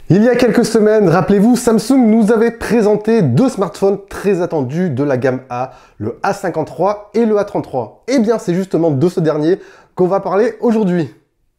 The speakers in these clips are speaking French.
Il y a quelques semaines, rappelez-vous, Samsung nous avait présenté deux smartphones très attendus de la gamme A, le A53 et le A33. Et bien, c'est justement de ce dernier qu'on va parler aujourd'hui.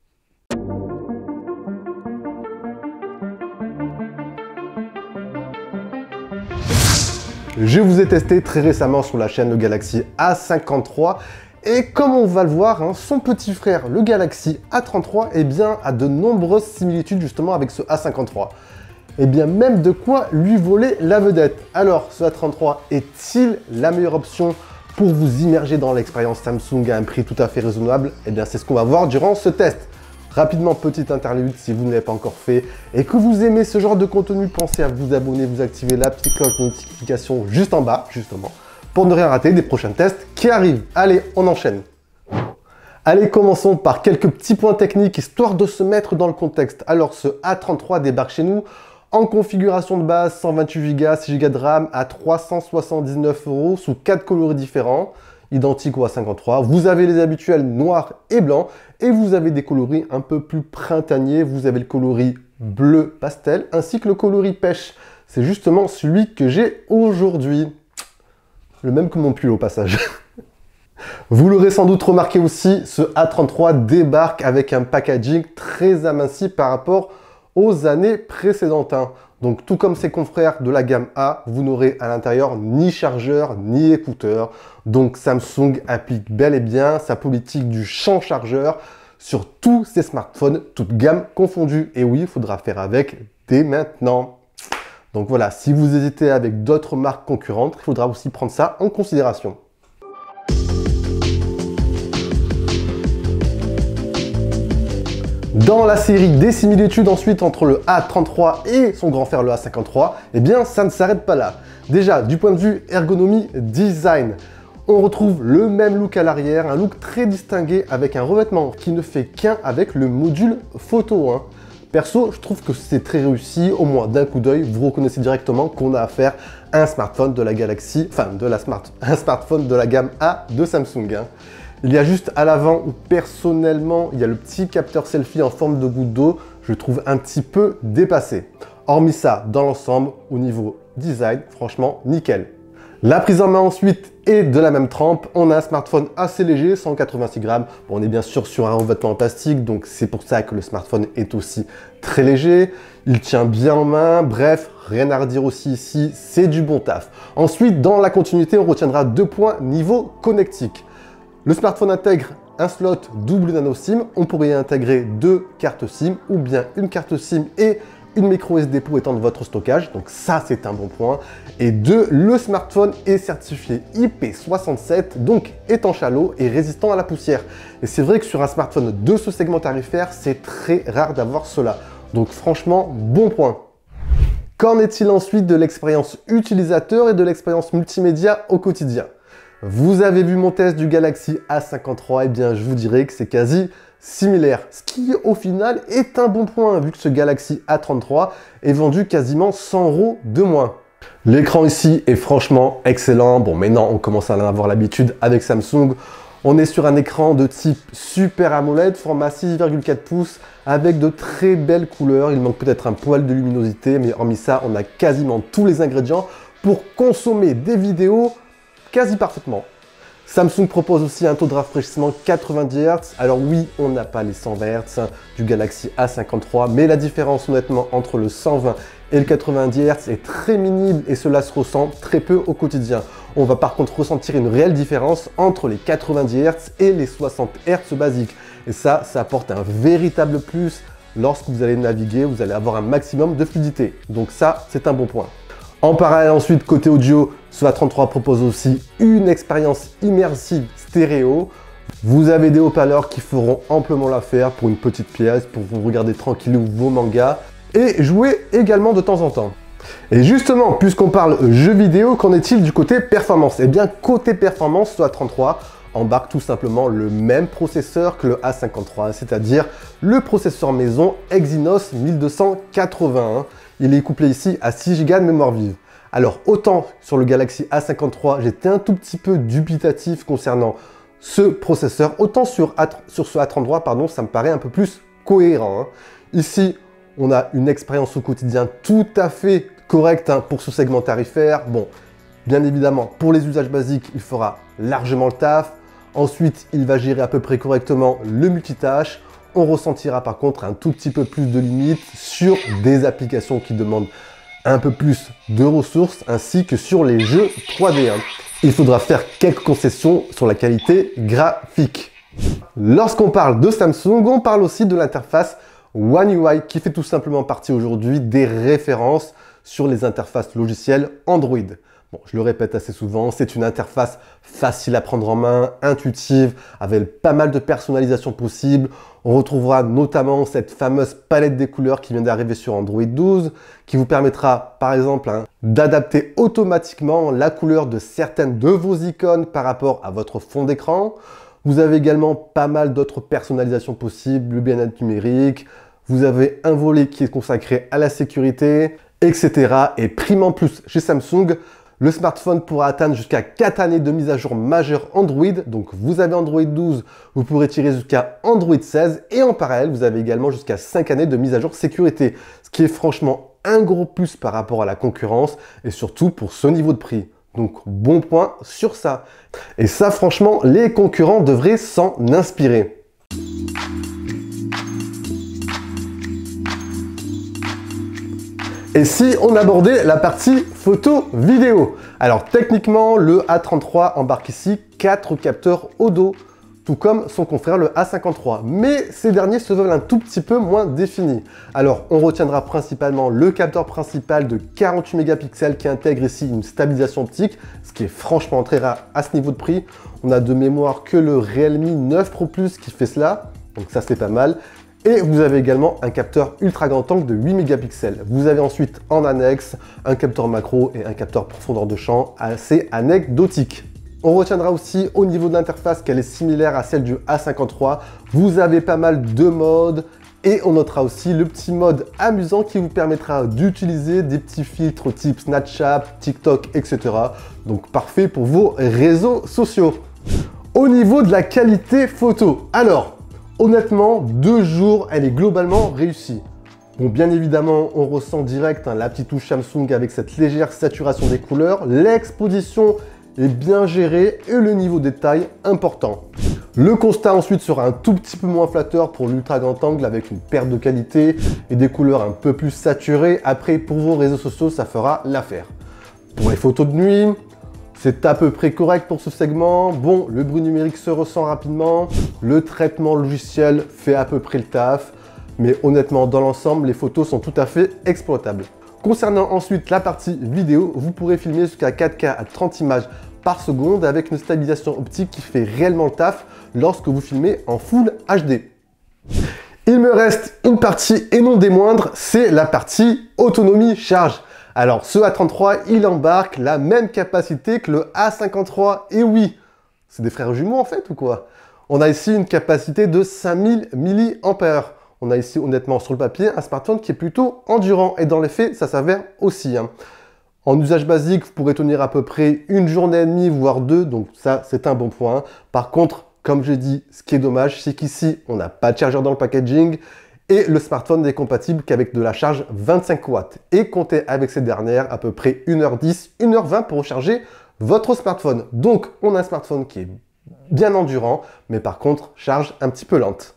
Je vous ai testé très récemment sur la chaîne le Galaxy A53 et comme on va le voir, son petit frère, le Galaxy A33, a de nombreuses similitudes justement avec ce A53. Et bien même de quoi lui voler la vedette. Alors, ce A33 est-il la meilleure option pour vous immerger dans l'expérience Samsung à un prix tout à fait raisonnable? Et bien c'est ce qu'on va voir durant ce test. Rapidement, petite interlude, si vous ne l'avez pas encore fait et que vous aimez ce genre de contenu, pensez à vous abonner, vous activer la petite cloche de notification juste en bas, justement, pour ne rien rater des prochains tests qui arrivent. Allez, on enchaîne. Allez, commençons par quelques petits points techniques, histoire de se mettre dans le contexte. Alors, ce A33 débarque chez nous en configuration de base 128 Go, 6 Go de RAM à 379 € sous 4 coloris différents, identiques au A53. Vous avez les habituels noir et blanc et vous avez des coloris un peu plus printaniers. Vous avez le coloris bleu pastel ainsi que le coloris pêche. C'est justement celui que j'ai aujourd'hui. Le même que mon pull au passage. Vous l'aurez sans doute remarqué aussi, ce A33 débarque avec un packaging très aminci par rapport aux années précédentes. Donc tout comme ses confrères de la gamme A, vous n'aurez à l'intérieur ni chargeur ni écouteur. Donc Samsung applique bel et bien sa politique du champ chargeur sur tous ses smartphones, toutes gammes confondues. Et oui, il faudra faire avec dès maintenant. Donc voilà, si vous hésitez avec d'autres marques concurrentes, il faudra aussi prendre ça en considération. Dans la série des similitudes ensuite entre le A33 et son grand frère le A53, eh bien ça ne s'arrête pas là. Déjà, du point de vue ergonomie design, on retrouve le même look à l'arrière, un look très distingué avec un revêtement qui ne fait qu'un avec le module photo. Perso, je trouve que c'est très réussi, au moins d'un coup d'œil, vous reconnaissez directement qu'on a affaire à un smartphone de la Galaxy, un smartphone de la gamme A de Samsung. Il y a juste à l'avant où personnellement, il y a le petit capteur selfie en forme de goutte d'eau, je le trouve un petit peu dépassé. Hormis ça, dans l'ensemble, au niveau design, franchement, nickel. La prise en main ensuite est de la même trempe. On a un smartphone assez léger, 186 grammes. Bon, on est bien sûr sur un revêtement en plastique, donc c'est pour ça que le smartphone est aussi très léger. Il tient bien en main. Bref, rien à redire aussi ici, c'est du bon taf. Ensuite, dans la continuité, on retiendra 2 points niveau connectique. Le smartphone intègre un slot double nano SIM. On pourrait y intégrer 2 cartes SIM ou bien une carte SIM et une micro SD pour étendre votre stockage. Donc ça, c'est un bon point. Et 2, le smartphone est certifié IP67, donc étanche à l'eau et résistant à la poussière. Et c'est vrai que sur un smartphone de ce segment tarifaire, c'est très rare d'avoir cela. Donc franchement, bon point. Qu'en est-il ensuite de l'expérience utilisateur et de l'expérience multimédia au quotidien? Vous avez vu mon test du Galaxy A53, et bien je vous dirais que c'est quasi similaire. Ce qui au final est un bon point vu que ce Galaxy A33 est vendu quasiment 100 € de moins. L'écran ici est franchement excellent. Bon, maintenant on commence à en avoir l'habitude avec Samsung. On est sur un écran de type Super AMOLED, format 6,4 pouces avec de très belles couleurs. Il manque peut-être un poil de luminosité, mais hormis ça, on a quasiment tous les ingrédients pour consommer des vidéos quasi parfaitement. Samsung propose aussi un taux de rafraîchissement 90 Hz. Alors oui, on n'a pas les 120 Hz du Galaxy A53, mais la différence honnêtement entre le 120 et le 90 Hz est très minime et cela se ressent très peu au quotidien. On va par contre ressentir une réelle différence entre les 90 Hz et les 60 Hz basiques. Et ça apporte un véritable plus lorsque vous allez naviguer, vous allez avoir un maximum de fluidité. Donc ça, c'est un bon point. En parallèle ensuite, côté audio, ce A33 propose aussi une expérience immersive stéréo. Vous avez des haut-parleurs qui feront amplement l'affaire pour une petite pièce, pour vous regarder tranquillou vos mangas et jouer également de temps en temps. Et justement, puisqu'on parle jeux vidéo, qu'en est-il du côté performance? Eh bien, côté performance, ce A33 embarque tout simplement le même processeur que le A53, c'est-à-dire le processeur maison Exynos 1281. Il est couplé ici à 6 Go de mémoire vive. Alors autant sur le Galaxy A53, j'étais un tout petit peu dubitatif concernant ce processeur, autant sur ce A33, pardon, ça me paraît un peu plus cohérent. Ici, On a une expérience au quotidien tout à fait correcte hein, pour ce segment tarifaire. Bon, bien évidemment, pour les usages basiques, il fera largement le taf. Ensuite, il va gérer à peu près correctement le multitâche. On ressentira par contre un tout petit peu plus de limites sur des applications qui demandent un peu plus de ressources, ainsi que sur les jeux 3D. Hein. Il faudra faire quelques concessions sur la qualité graphique. Lorsqu'on parle de Samsung, on parle aussi de l'interface One UI qui fait tout simplement partie aujourd'hui des références sur les interfaces logicielles Android. Bon, je le répète assez souvent, c'est une interface facile à prendre en main, intuitive, avec pas mal de personnalisation possible. On retrouvera notamment cette fameuse palette des couleurs qui vient d'arriver sur Android 12, qui vous permettra par exemple hein, d'adapter automatiquement la couleur de certaines de vos icônes par rapport à votre fond d'écran. Vous avez également pas mal d'autres personnalisations possibles, le bien-être numérique, vous avez un volet qui est consacré à la sécurité, etc. Et prime en plus chez Samsung, le smartphone pourra atteindre jusqu'à 4 années de mise à jour majeure Android. Donc vous avez Android 12, vous pourrez tirer jusqu'à Android 16. Et en parallèle, vous avez également jusqu'à 5 années de mise à jour sécurité. Ce qui est franchement un gros plus par rapport à la concurrence et surtout pour ce niveau de prix. Donc bon point sur ça. Et ça franchement, les concurrents devraient s'en inspirer. Et si on abordait la partie photo-vidéo? Alors techniquement, le A33 embarque ici 4 capteurs au dos, tout comme son confrère le A53. Mais ces derniers se veulent un tout petit peu moins définis. Alors on retiendra principalement le capteur principal de 48 mégapixels qui intègre ici une stabilisation optique, ce qui est franchement très rare à ce niveau de prix. On a de mémoire que le Realme 9 Pro Plus qui fait cela, donc ça c'est pas mal. Et vous avez également un capteur ultra grand angle de 8 mégapixels. Vous avez ensuite en annexe un capteur macro et un capteur profondeur de champ assez anecdotique. On retiendra aussi au niveau de l'interface qu'elle est similaire à celle du A53. Vous avez pas mal de modes et on notera aussi le petit mode amusant qui vous permettra d'utiliser des petits filtres type Snapchat, TikTok, etc. Donc parfait pour vos réseaux sociaux. Au niveau de la qualité photo, alors honnêtement, 2 jours, elle est globalement réussie. Bon, bien évidemment, on ressent direct hein, la petite touche Samsung avec cette légère saturation des couleurs. L'exposition est bien gérée et le niveau de détail important. Le constat ensuite sera un tout petit peu moins flatteur pour l'ultra grand angle avec une perte de qualité et des couleurs un peu plus saturées. Après, pour vos réseaux sociaux, ça fera l'affaire. Pour les photos de nuit, c'est à peu près correct pour ce segment. Bon, le bruit numérique se ressent rapidement. Le traitement logiciel fait à peu près le taf. Mais honnêtement, dans l'ensemble, les photos sont tout à fait exploitables. Concernant ensuite la partie vidéo, vous pourrez filmer jusqu'à 4K à 30 images par seconde avec une stabilisation optique qui fait réellement le taf lorsque vous filmez en Full HD. Il me reste une partie et non des moindres, c'est la partie autonomie charge. Alors, ce A33, il embarque la même capacité que le A53. Et oui, c'est des frères jumeaux en fait ou quoi? On a ici une capacité de 5000 mAh. On a ici honnêtement sur le papier un smartphone qui est plutôt endurant. Et dans les faits, ça s'avère aussi. Hein. En usage basique, vous pourrez tenir à peu près 1 journée et demie, voire 2. Donc ça, c'est un bon point. Par contre, comme j'ai dit, ce qui est dommage, c'est qu'ici, on n'a pas de chargeur dans le packaging. Et le smartphone n'est compatible qu'avec de la charge 25 watts. Et comptez avec ces dernières à peu près 1h10, 1h20 pour recharger votre smartphone. Donc, on a un smartphone qui est bien endurant, mais par contre, charge un petit peu lente.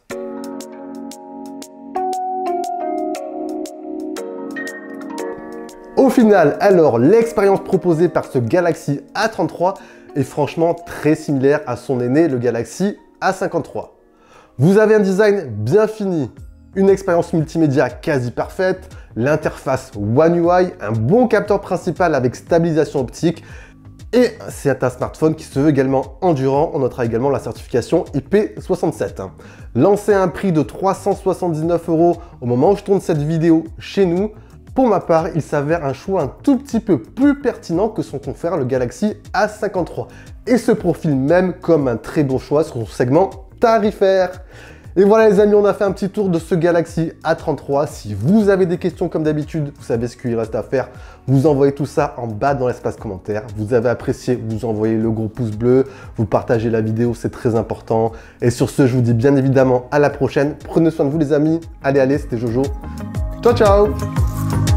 Au final, alors, l'expérience proposée par ce Galaxy A33 est franchement très similaire à son aîné, le Galaxy A53. Vous avez un design bien fini, une expérience multimédia quasi parfaite, l'interface One UI, un bon capteur principal avec stabilisation optique et c'est un smartphone qui se veut également endurant. On notera également la certification IP67. Lancé à un prix de 379 € au moment où je tourne cette vidéo chez nous, pour ma part, il s'avère un choix un tout petit peu plus pertinent que son confrère le Galaxy A53 et se profile même comme un très bon choix sur son segment tarifaire. Et voilà les amis, on a fait un petit tour de ce Galaxy A33. Si vous avez des questions comme d'habitude, vous savez ce qu'il reste à faire. Vous envoyez tout ça en bas dans l'espace commentaire. Vous avez apprécié, vous envoyez le gros pouce bleu, vous partagez la vidéo, c'est très important. Et sur ce, je vous dis bien évidemment à la prochaine. Prenez soin de vous les amis. Allez, c'était Jojo. Ciao ciao.